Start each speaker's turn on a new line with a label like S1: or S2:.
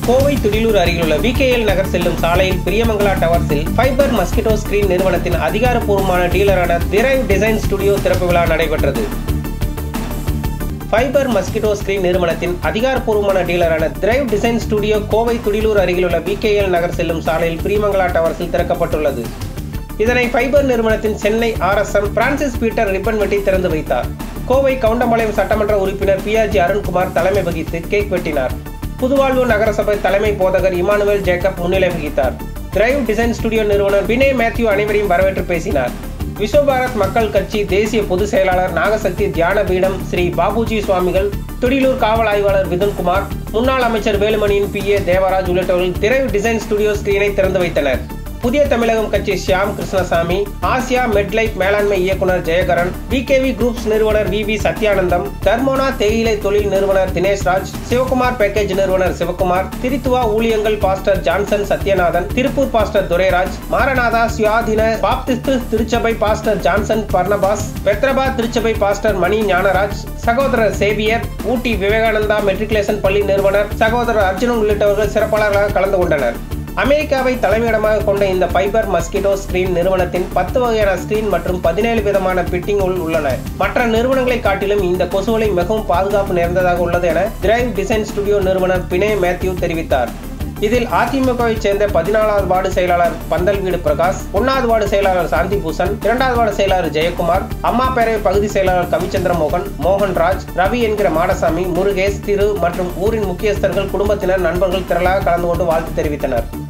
S1: கோவை துடிலூர் அருகிலுள்ள VKL நகர் செல்லும் சாலையில் பிரியமங்கலா டவர்ஸில் ஃபைபர் மஸ்கிட்டோ ஸ்கிரீன் நிறுவனத்தின் அதிகாரப்பூர்வமான டீலரான திரைவ் டிசைன் ஸ்டுடியோ திறப்பு விழா நடைபெற்றது. ஃபைபர் மஸ்கிட்டோ ஸ்கிரீன் நிறுவனத்தின் அதிகாரப்பூர்வமான டீலரான Thrive design studio Kovai Thudiyalur அருகிலுள்ள VKL நகர் செல்லும் சாலையில் பிரியமங்கலா டவர்ஸில் திறக்கப்பட்டுள்ளது. இதனை ஃபைபர் நிறுவனத்தின் Chennai RSM Francis Peter ribbon வெட்டி திறந்து வைத்தார். கோவை கவுண்டம்பாளையம் சட்டமன்ற உறுப்பினர் PRG அருண்குமார் தலைமை வகித்து கேக் வெட்டினார். புதுவாழ்வு நகரசபை தலைமை போதகர் இமானுவேல் ஜேக்கப் முன்னிலை வகித்தார். திரைவ் டிசைன் ஸ்டுடியோ நிறுவனர் வினய் மேத்யூ அனைவரையும் வரவேற்று பேசினார். விஸ்வபாரத் மக்கள் கட்சி தேசிய பொதுச் செயலாளர் நாகசக்தி தியான பீடம் ஸ்ரீ பாபுஜி சுவாமிகள், துடிலூர் காவல் ஆய்வாளர் விதுன்குமார், முன்னாள் அமைச்சர் வேலுமணியின் PA தேவராஜ் உள்ளிட்டவர்கள் திரைவ் டிசைன் ஸ்டுடியோ ஸ்கிரீனை திறந்து வைத்தனர். புதிய தமிழகம் கட்சி ஷியாம் கிருஷ்ணசாமி, ஆசியா மெட்லைட் மேலாண்மை இயக்குனர் ஜெயகரன், VKV குரூப்ஸ் நிறுவனர் VV சத்யானந்தம், தர்மோனா தேயிலை தொழில் நிறுவனர் தினேஷ்ராஜ், சிவகுமார் பேக்கேஜ் நிறுவனர் சிவகுமார், திரித்துவா ஊழியங்கள் pastor Johnson Sathyanathan, Tiruppur pastor Durairaj, மாரநாதா சுயாதீன பாப்திஸ்து திருச்சபை பாஸ்டர் ஜான்சன் பர்னபாஸ், பெத்ரபாத் திருச்சபை பாஸ்டர் மணி ஞானராஜ், சகோதரர் சேவியர், ஊட்டி விவேகானந்தா மெட்ரிகுலேஷன் பள்ளி நிறுவனர் சகோதரர் அர்ஜுனன் உள்ளிட்டவர்கள் சிறப்பாளர்களாக கலந்து கொண்டனர். அமெரிக்காவை தலைமையிடமாக கொண்ட இந்த ஃபைபர் மஸ்கிட்டோ ஸ்கிரீன் நிறுவனத்தின் 10 வகையான ஸ்கிரீன் மற்றும் 17 விதமான பிட்டிங்குகள் உள்ளன. மற்ற நிறுவனங்களை காட்டிலும் இந்த கொசுவலை மிகவும் பாதுகாப்பு நிறைந்ததாக உள்ளது என திரைவ் டிசைன் ஸ்டுடியோ நிறுவனர் வினய் மேத்யூ தெரிவித்தார். இதில் அதிமுகவை சேர்ந்த 14வது வார்டு செயலாளர் பந்தல் வீடு பிரகாஷ், 1வது வார்டு செயலாளர் சாந்தி பூசன், 2வது வார்டு செயலாளர் ஜெயக்குமார், அம்மா பேரவை பகுதி செயலாளர் கவிச்சந்திரமோகன், மோகன்ராஜ், ரவி என்கிற மாடசாமி, முருகேஷ், திரு மற்றும் ஊரின் முக்கியஸ்தர்கள், குடும்பத்தினர், நண்பர்கள் திரளாக கலந்து கொண்டு வாழ்த்து தெரிவித்தனர்.